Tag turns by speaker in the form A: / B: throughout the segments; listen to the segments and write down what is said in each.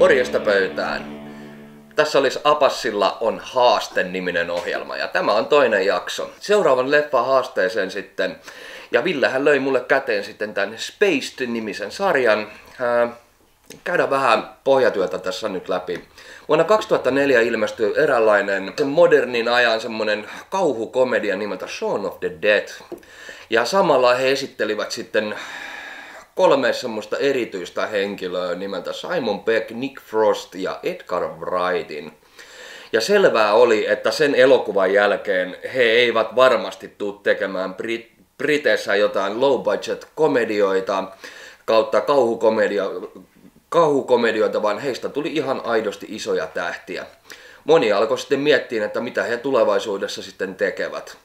A: Morjesta pöytään. Tässä olisi Apassilla on haaste-niminen ohjelma ja tämä on toinen jakso. Seuraavan leffan haasteeseen sitten, ja Villehän löi mulle käteen sitten tämän Spaced-nimisen sarjan. Käydään vähän pohjatyötä tässä nyt läpi. Vuonna 2004 ilmestyi eräänlainen modernin ajan semmonen kauhukomedia nimeltä Shaun of the Dead. Ja samalla he esittelivät sitten kolme semmoista erityistä henkilöä nimeltä Simon Pegg, Nick Frost ja Edgar Wrightin. Ja selvää oli, että sen elokuvan jälkeen he eivät varmasti tule tekemään Briteissä jotain low budget komedioita kautta kauhukomedioita, vaan heistä tuli ihan aidosti isoja tähtiä. Moni alkoi sitten miettiä, että mitä he tulevaisuudessa sitten tekevät.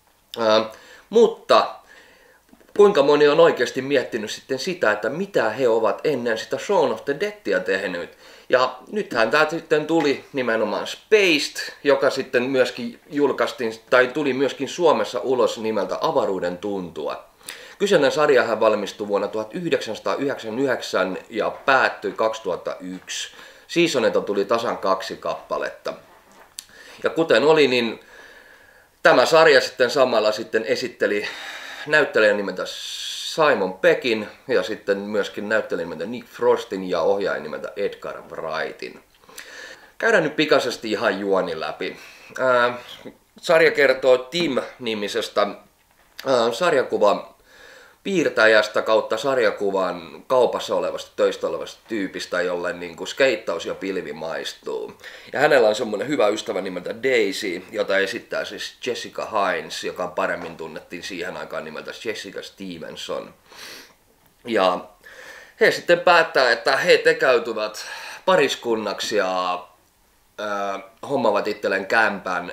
A: Mutta kuinka moni on oikeasti miettinyt sitten sitä, että mitä he ovat ennen sitä Shaun of the Deadia tehnyt. Ja nythän tämä sitten tuli nimenomaan Spaced, joka sitten myöskin julkaistiin, tai tuli myöskin Suomessa ulos nimeltä Avaruuden tuntua. Kyseinen sarjahan valmistui vuonna 1999 ja päättyi 2001. Seasoneita tuli tasan 2 kappaletta. Ja kuten oli, niin tämä sarja sitten samalla sitten esitteli näyttelijän nimeltä Simon Peggin ja sitten myöskin näyttelijän nimeltä Nick Frostin ja ohjaajan nimeltä Edgar Wrightin. Käydään nyt pikaisesti ihan juoni läpi. Sarja kertoo Tim-nimisestä sarjakuvan piirtäjästä kautta sarjakuvan kaupassa olevasta töistä olevasta tyypistä, jolle niin kuin skeittaus ja pilvi maistuu. Ja hänellä on semmoinen hyvä ystävä nimeltä Daisy, jota esittää siis Jessica Hines, joka paremmin tunnettiin siihen aikaan nimeltä Jessica Stevenson. Ja he sitten päättää, että he tekäytyvät pariskunnaksi ja hommavat itselleen kämpän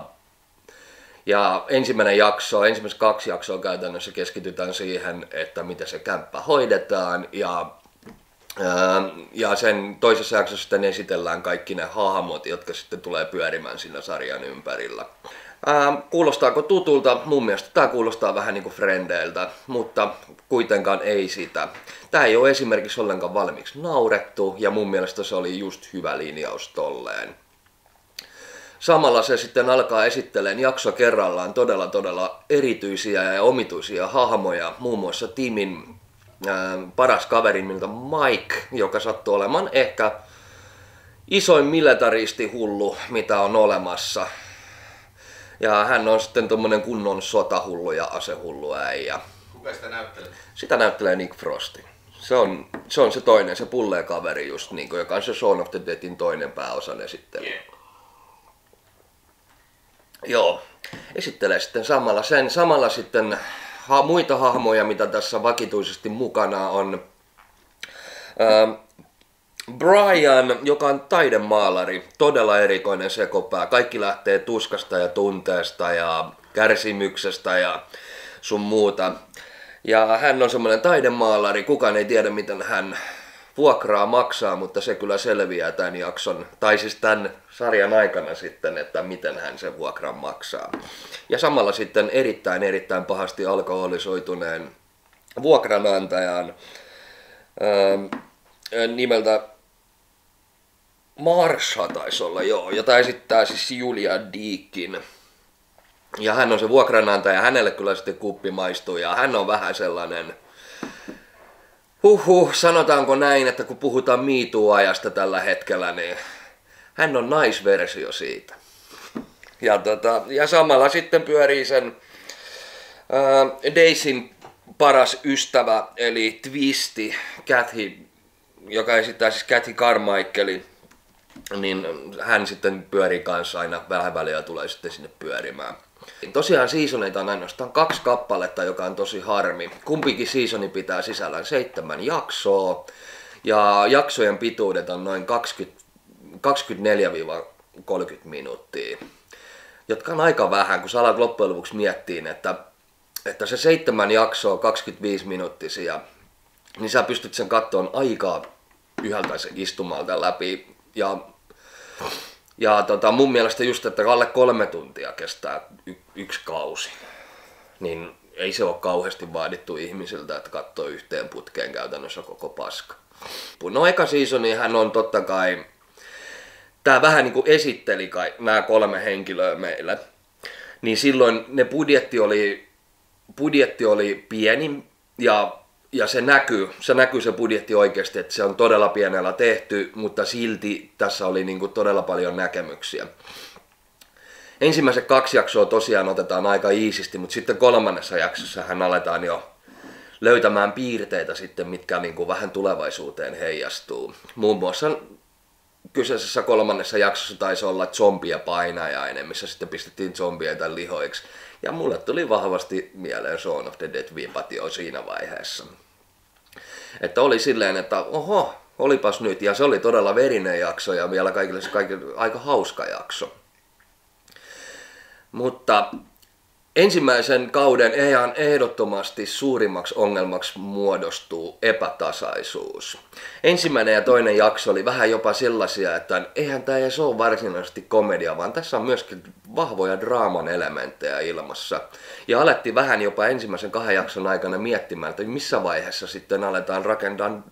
A: ja ensimmäiset 2 jaksoa käytännössä keskitytään siihen, että miten se kämppä hoidetaan ja sen toisessa jaksossa sitten esitellään kaikki ne hahmot, jotka sitten tulee pyörimään siinä sarjan ympärillä. Kuulostaako tutulta? Mun mielestä tämä kuulostaa vähän niin kuin Frendeiltä, mutta kuitenkaan ei sitä. Tämä ei ole esimerkiksi ollenkaan valmiiksi naurettu ja mun mielestä se oli just hyvä linjaus tolleen. Samalla se sitten alkaa esittelemään jakso kerrallaan todella erityisiä ja omituisia hahmoja, muun muassa Timin paras kaveri nimeltä Mike, joka sattuu olemaan ehkä isoin militaristihullu, mitä on olemassa. Ja hän on sitten tommonen kunnon sotahullu ja asehullu äijä.
B: Kuka sitä näyttelee?
A: Sitä näyttelee Nick Frosti. Se on se toinen, se pullee kaveri just niinku, joka on se Shaun of the Deadin toinen pääosan esittely. Yeah. Joo, esittelee sitten samalla sitten muita hahmoja, mitä tässä vakituisesti mukana on. Brian, joka on taidemaalari, todella erikoinen sekopää. Kaikki lähtee tuskasta ja tunteesta ja kärsimyksestä ja sun muuta. Ja hän on semmoinen taidemaalari, kukaan ei tiedä miten hän vuokraa maksaa, mutta se kyllä selviää tämän jakson, tai siis tämän sarjan aikana sitten, että miten hän sen vuokran maksaa. Ja samalla sitten erittäin pahasti alkoholisoituneen vuokranantajan nimeltä Marsha taisi olla, joo, jota esittää siis Julia Deakin. Ja hän on se vuokranantaja, hänelle kyllä sitten kuppi maistuu ja hän on vähän sellainen sanotaanko näin, että kun puhutaan Me Too-ajasta tällä hetkellä, niin hän on naisversio siitä. Ja samalla sitten pyörii sen Daisyn paras ystävä, eli Twisty, Kathy, joka esittää siis Kathy Carmichaelin, niin hän sitten pyörii kanssa aina vähän väliä tulee sitten sinne pyörimään. Tosiaan seasoneita on ainoastaan 2 kappaletta, joka on tosi harmi. Kumpikin seasoni pitää sisällään 7 jaksoa ja jaksojen pituudet on noin 24-30 minuuttia, jotka on aika vähän, kun sä alat loppujen lopuksi miettiin, että se 7 jaksoa 25 minuuttisia, niin sä pystyt sen kattoon aika yhdeltäisen istumalta läpi ja mun mielestä just, että alle 3 tuntia kestää yksi kausi, niin ei se ole kauheasti vaadittu ihmisiltä, että katsoo yhteen putkeen käytännössä koko paska. No eka seasoni hän on totta kai, tää vähän niinku esitteli nämä 3 henkilöä meille. Niin silloin ne budjetti oli pieni ja se näkyy se budjetti oikeasti, että se on todella pienellä tehty, mutta silti tässä oli niinku todella paljon näkemyksiä. Ensimmäiset 2 jaksoa tosiaan otetaan aika iisisti, mutta sitten 3. jaksossa hän aletaan jo löytämään piirteitä sitten, mitkä niinku vähän tulevaisuuteen heijastuu. Muun muassa kyseisessä 3. jaksossa taisi olla zombia painajainen, missä sitten pistettiin zombieita lihoiksi. Ja mulle tuli vahvasti mieleen Shaun of the Dead-vipat jo siinä vaiheessa. Että oli silleen, että oho, olipas nyt. Ja se oli todella verinen jakso ja vielä kaikille aika hauska jakso. Mutta ensimmäisen kauden ihan ehdottomasti suurimmaksi ongelmaksi muodostuu epätasaisuus. Ensimmäinen ja toinen jakso oli vähän jopa sellaisia, että eihän tämä edes ole varsinaisesti komedia, vaan tässä on myöskin vahvoja draaman elementtejä ilmassa. Ja alettiin vähän jopa ensimmäisen 2 jakson aikana miettimään, että missä vaiheessa sitten aletaan rakentaa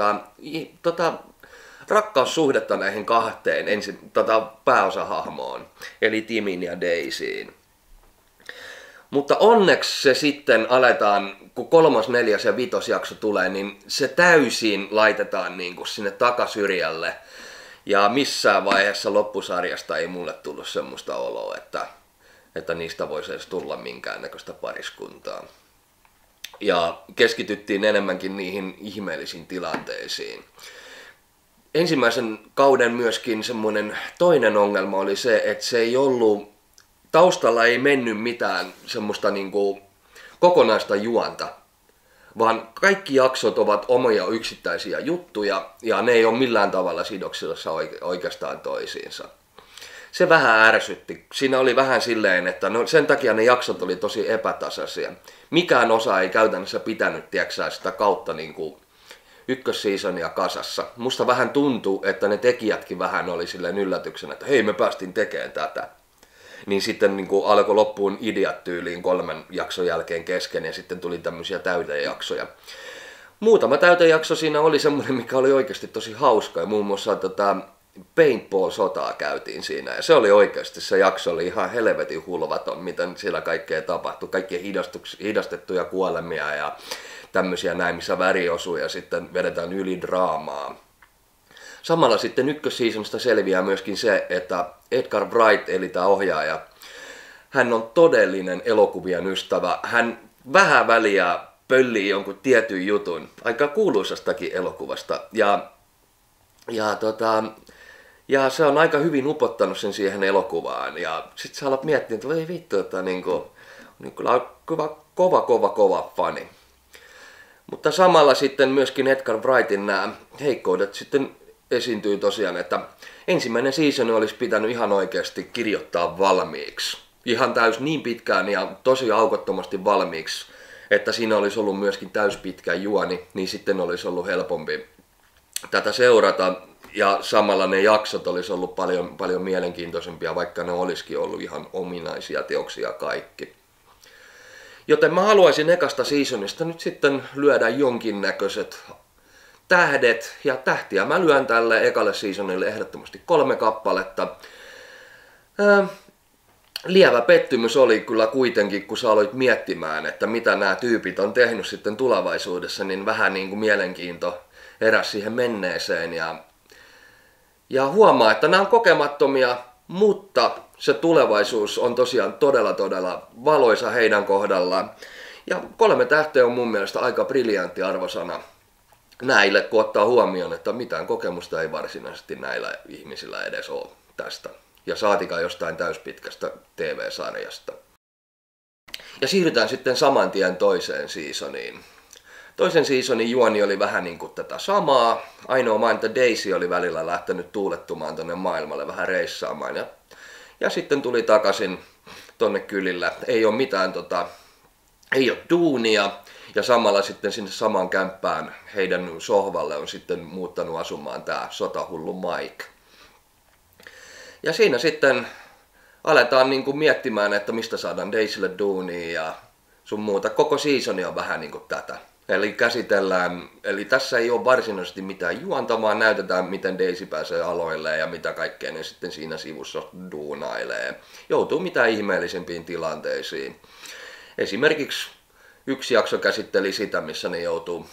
A: rakkaussuhdetta näihin 2 pääosahahmoon, eli Timin ja Daisyin. Mutta onneksi se sitten aletaan, kun 3., 4. ja 5. jakso tulee, niin se täysin laitetaan niin kuin sinne takasyrjälle. Ja missään vaiheessa loppusarjasta ei mulle tullut semmoista oloa, että niistä voisi edes tulla minkäännäköistä pariskuntaa. Ja keskityttiin enemmänkin niihin ihmeellisiin tilanteisiin. Ensimmäisen kauden myöskin semmoinen toinen ongelma oli se, että se ei ollut, taustalla ei mennyt mitään semmoista niinku kokonaista juonta, vaan kaikki jaksot ovat omia yksittäisiä juttuja ja ne ei ole millään tavalla sidoksissa oikeastaan toisiinsa. Se vähän ärsytti. Siinä oli vähän silleen, että no sen takia ne jaksot oli tosi epätasaisia. Mikään osa ei käytännössä pitänyt, tiedätkö, sitä kautta niinku ykkösseasonia kasassa. Musta vähän tuntuu, että ne tekijätkin vähän oli silleen yllätyksenä, että hei, me päästiin tekemään tätä. Niin sitten niin kuin alkoi loppuun ideat tyyliin 3 jakson jälkeen kesken ja sitten tuli tämmöisiä täytejaksoja. Muutama täytejakso siinä oli semmoinen, mikä oli oikeasti tosi hauska ja muun muassa paintball-sotaa käytiin siinä ja se oli oikeasti, se jakso oli ihan helvetin hulvaton, miten siellä kaikkea tapahtui, kaikkia hidastettuja kuolemia ja tämmöisiä näin, missä väri osuu ja sitten vedetään yli draamaa. Samalla sitten ykkösseasonista selviää myöskin se, että Edgar Wright, eli tämä ohjaaja, hän on todellinen elokuvien ystävä. Hän vähän väliä pöllii jonkun tietyn jutun, aika kuuluisastakin elokuvasta. Ja se on aika hyvin upottanut sen siihen elokuvaan. Ja sitten sä alat miettiä, että voi vittu, että niin kova fani. Mutta samalla sitten myöskin Edgar Wrightin nämä heikkoudet sitten esiintyy tosiaan, että ensimmäinen season olisi pitänyt ihan oikeasti kirjoittaa valmiiksi. Ihan niin pitkään ja tosi aukottomasti valmiiksi, että siinä olisi ollut myöskin täyspitkä juoni, niin sitten olisi ollut helpompi tätä seurata. Ja samalla ne jaksot olisi ollut paljon mielenkiintoisempia, vaikka ne olisikin ollut ihan ominaisia teoksia kaikki. Joten mä haluaisin ekasta seasonista nyt sitten lyödä jonkinnäköiset tähdet ja tähtiä. Mä lyön tälle ekalle seasonille ehdottomasti 3 kappaletta. Lievä pettymys oli kyllä kuitenkin, kun sä aloit miettimään, että mitä nämä tyypit on tehnyt sitten tulevaisuudessa, niin vähän niin kuin mielenkiinto heräsi siihen menneeseen. Ja huomaa, että nämä on kokemattomia, mutta se tulevaisuus on tosiaan todella valoisa heidän kohdallaan. Ja 3 tähteä on mun mielestä aika briljantti arvosana näille, kun ottaa huomioon, että mitään kokemusta ei varsinaisesti näillä ihmisillä edes ole tästä. Ja saatikaan jostain täyspitkästä TV-sarjasta. Ja siirrytään sitten saman tien toiseen seasoniin. Toisen seasonin juoni oli vähän niin kuin tätä samaa. Ainoa vain, että Daisy oli välillä lähtenyt tuulettumaan tonne maailmalle vähän reissaamaan. Ja sitten tuli takaisin tonne kylillä. Ei ole mitään ei ole duunia. Ja samalla sitten sinne samaan kämppään heidän sohvalle on sitten muuttanut asumaan tää sotahullu Mike. Ja siinä sitten aletaan niinku miettimään, että mistä saadaan Daisylle duunia ja sun muuta. Koko seasoni on vähän niinku tätä. Eli käsitellään, eli tässä ei ole varsinaisesti mitään juonta, vaan näytetään, miten Daisy pääsee aloilleen ja mitä kaikkea ne sitten siinä sivussa duunailee. Joutuu mitä ihmeellisempiin tilanteisiin. Esimerkiksi yksi jakso käsitteli sitä, missä ne joutuu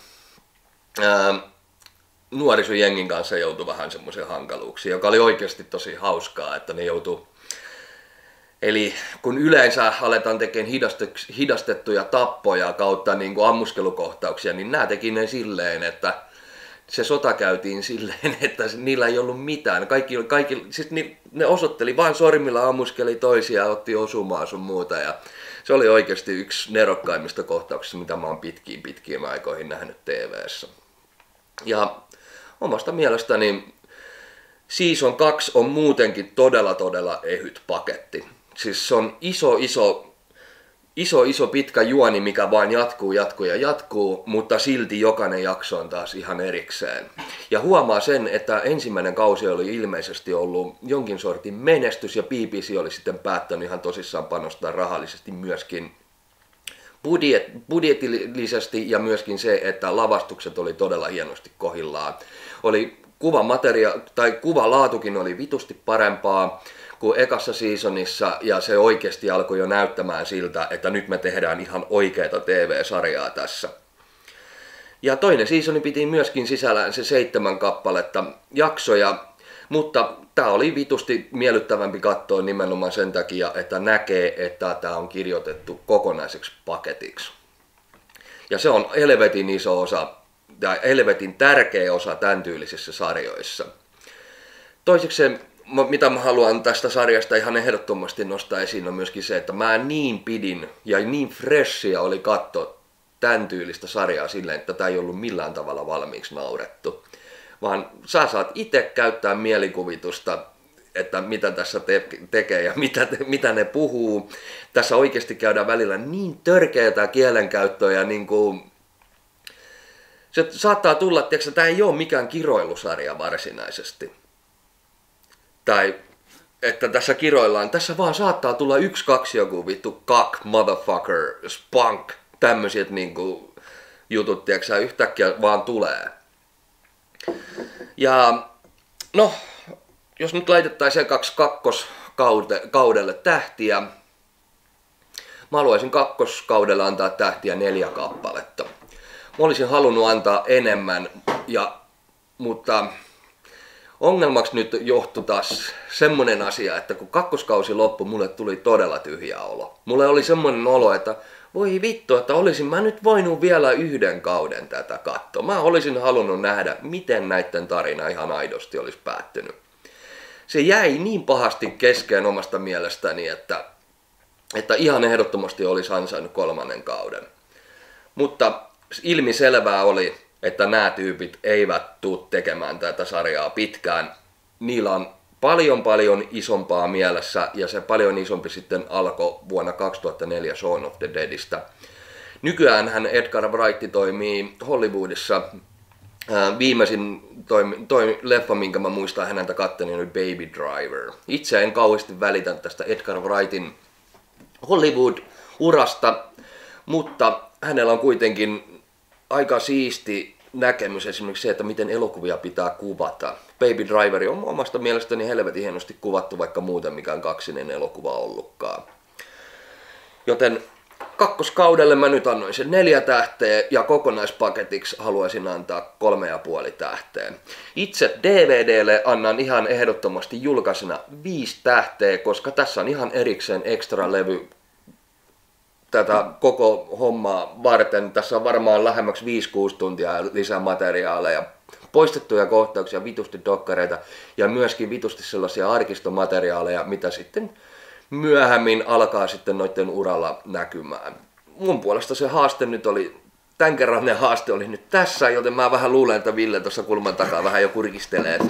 A: nuorisojengin kanssa joutui vähän semmoisen hankaluuksiin, joka oli oikeasti tosi hauskaa, että ne joutuu. Eli kun yleensä aletaan tekemään hidastettuja tappoja kautta niin kuin ammuskelukohtauksia, niin nämä teki ne silleen, että se sota käytiin silleen, että niillä ei ollut mitään. Siis ne osoitteli vain sormilla, ammuskeli toisia, otti osumaa sun muuta. Ja se oli oikeasti yksi nerokkaimmista kohtauksista, mitä mä oon pitkiin aikoihin nähnyt TV:ssä. Ja omasta mielestäni Season 2 on muutenkin todella ehyt paketti. Siis se on iso pitkä juoni, mikä vain jatkuu, mutta silti jokainen jakso on taas ihan erikseen. Ja huomaa sen, että ensimmäinen kausi oli ilmeisesti ollut jonkin sortin menestys ja BBC oli sitten päättänyt ihan tosissaan panostaa rahallisesti myöskin budjetillisesti ja myöskin se, että lavastukset oli todella hienosti kohillaan. Oli kuvalaatukin oli vitusti parempaa kuin ekassa seasonissa ja se oikeasti alkoi jo näyttämään siltä, että nyt me tehdään ihan oikeaa TV-sarjaa tässä. Ja toinen seasoni piti myöskin sisällään se 7 kappaletta jaksoja, mutta tämä oli vitusti miellyttävämpi katsoa nimenomaan sen takia, että näkee, että tämä on kirjoitettu kokonaiseksi paketiksi. Ja se on helvetin iso osa, ja helvetin tärkeä osa tämän tyylisissä sarjoissa. Toiseksi se, mitä mä haluan tästä sarjasta ihan ehdottomasti nostaa esiin, on myöskin se, että mä niin pidin ja niin freshia oli katsoa tämän tyylistä sarjaa silleen, että tämä ei ollut millään tavalla valmiiksi naurettu. Vaan sä saat itse käyttää mielikuvitusta, että mitä tässä tekee ja mitä ne puhuu. Tässä oikeasti käydään välillä niin törkeätä kielenkäyttöä ja niin kuin se saattaa tulla, että tämä ei ole mikään kiroilusarja varsinaisesti. Tai että tässä kiroillaan, tässä vaan saattaa tulla 1-2 joku vittu cock, motherfucker, spunk, tämmöiset niinku jutut, tiiäksä, yhtäkkiä vaan tulee. Ja no, jos nyt laitettaisiin kakkoskaudelle tähtiä, mä haluaisin kakkoskaudella antaa tähtiä 4 kappaletta. Mä olisin halunnut antaa enemmän, mutta ongelmaksi nyt johtui taas semmonen asia, että kun kakkoskausi loppui, mulle tuli todella tyhjä olo. Mulle oli semmonen olo, että voi vittu, että olisin mä nyt voinut vielä 1 kauden tätä katsoa. Mä olisin halunnut nähdä, miten näiden tarina ihan aidosti olisi päättynyt. Se jäi niin pahasti keskeen omasta mielestäni, että ihan ehdottomasti olisi ansainnut 3. kauden. Mutta ilmiselvää oli, että nämä tyypit eivät tule tekemään tätä sarjaa pitkään. Niillä on paljon isompaa mielessä ja se paljon isompi sitten alkoi vuonna 2004 Shaun of the Deadistä. Nykyäänhän Edgar Wright toimii Hollywoodissa. Viimeisin leffa, minkä mä muistan häneltä kattelin, oli Baby Driver. Itse en kauheasti välitä tästä Edgar Wrightin Hollywood-urasta, mutta hänellä on kuitenkin aika siisti näkemys esimerkiksi se, että miten elokuvia pitää kuvata. Baby Driver on omasta mielestäni helvetin hienosti kuvattu, vaikka muuten mikään 2-inen elokuva ollutkaan. Joten kakkoskaudelle mä nyt annoin sen 4 tähteä ja kokonaispaketiksi haluaisin antaa 3,5 tähteä. Itse DVDlle annan ihan ehdottomasti julkaisena 5 tähteä, koska tässä on ihan erikseen extra levy tätä koko hommaa varten. Tässä on varmaan lähemmäksi 5-6 tuntia lisää materiaaleja, poistettuja kohtauksia, vitusti dokkareita ja myöskin vitusti sellaisia arkistomateriaaleja, mitä sitten myöhemmin alkaa sitten noiden uralla näkymään. Mun puolesta se haaste nyt oli, tämän kerran haaste oli nyt tässä, joten mä vähän luulen, että Ville tuossa kulman takaa vähän jo kurkistelee.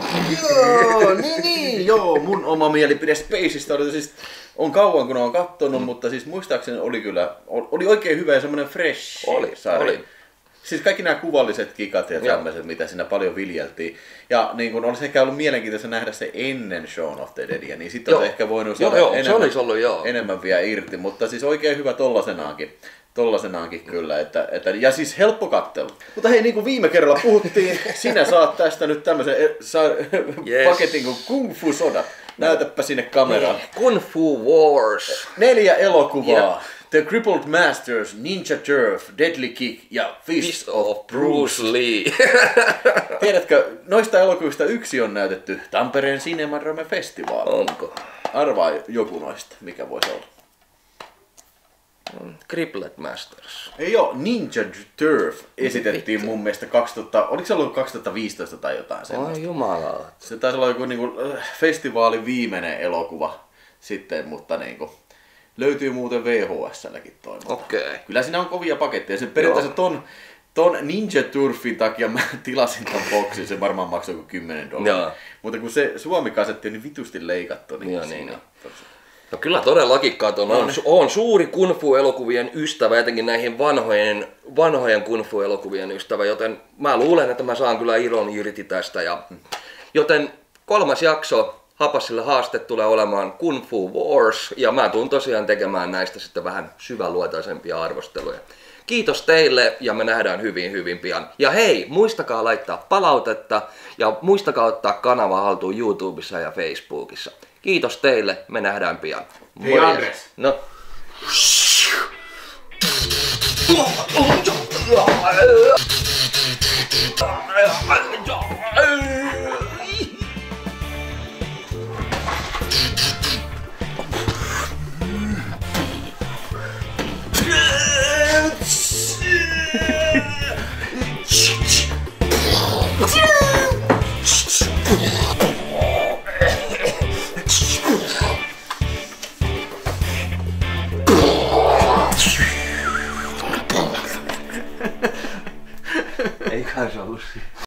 B: Joo, mun oma mielipide Spacesta oli siis, on kauan kun olen kattonut, mutta siis muistaakseni oli oikein hyvä ja semmoinen fresh sarja. Oli. Siis kaikki nämä kuvalliset kikat ja tämmöiset, mitä siinä paljon viljeltiin. Ja niin kun olisi ehkä ollut mielenkiintoista nähdä se ennen Shaun of the Deadia, niin sitten olisi ehkä voinut saada enemmän vielä irti. Mutta siis oikein hyvä tollasenaankin. tollasenaankin kyllä. Ja siis helppo kattelu. Mutta hei, niin kuin viime kerralla puhuttiin, sinä saat tästä nyt tämmöisen paketin kuin Kung Fu Sodat. Näytäpä sinne kameraan.
A: Kung Fu Wars.
B: 4 elokuvaa. The Crippled Masters, Ninja Turf, Deadly Kick ja Fist of Bruce Lee. Tiedätkö, noista elokuvista yksi on näytetty Tampereen Cinemarame-festivaalilla.
A: Onko?
B: Arvaa joku noista, mikä voisi olla.
A: Crippled Masters.
B: Ei oo, Ninja Turf esitettiin mun mielestä 2000, oliko se ollut 2015 tai jotain semmoista?
A: Oi jumala.
B: Se taisi olla joku niinku festivaalin viimeinen elokuva sitten, mutta niinku löytyy muuten VHS-lläkin toiminta.
A: Okei.
B: Kyllä siinä on kovia paketteja. Se periaatteessa ton Ninja Turfin takia mä tilasin ton boksin, se varmaan maksoi joku $10. Mutta kun se Suomi-kasetti on niin vitusti leikattu, niin siinä.
A: No kyllä todellakin katon. On suuri Kung Fu-elokuvien ystävä, etenkin näihin vanhojen Kung Fu-elokuvien ystävä, joten mä luulen, että mä saan kyllä ilon irti tästä. Joten 3. jakso Hapasille haaste tulee olemaan Kung Fu Wars, ja mä tuun tosiaan tekemään näistä sitten vähän syväluotaisempia arvosteluja. Kiitos teille, ja me nähdään hyvin pian. Ja hei, muistakaa laittaa palautetta, ja muistakaa ottaa kanava haltuun YouTubessa ja Facebookissa. Kiitos teille, me nähdään pian.
B: Hei Andres!
A: No. Eiköhän se ollut siinä.